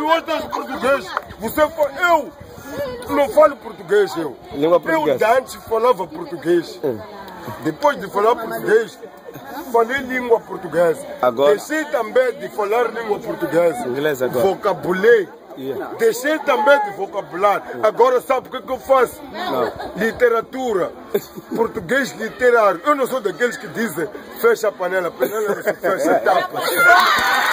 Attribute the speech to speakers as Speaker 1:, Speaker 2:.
Speaker 1: outros portugueses. Eu não falo português, eu.
Speaker 2: Língua portuguesa.
Speaker 1: Eu antes falava português. Depois de falar português, falei língua portuguesa.
Speaker 2: Agora?
Speaker 1: Deixei também de falar língua portuguesa.
Speaker 2: Inglês agora.
Speaker 1: Vocabulei.
Speaker 2: Yeah.
Speaker 1: Deixei também de vocabular. Agora sabe o que eu faço?
Speaker 2: Não.
Speaker 1: Literatura. Português literário. Eu não sou daqueles que dizem fecha a panela não se fecha a tapa.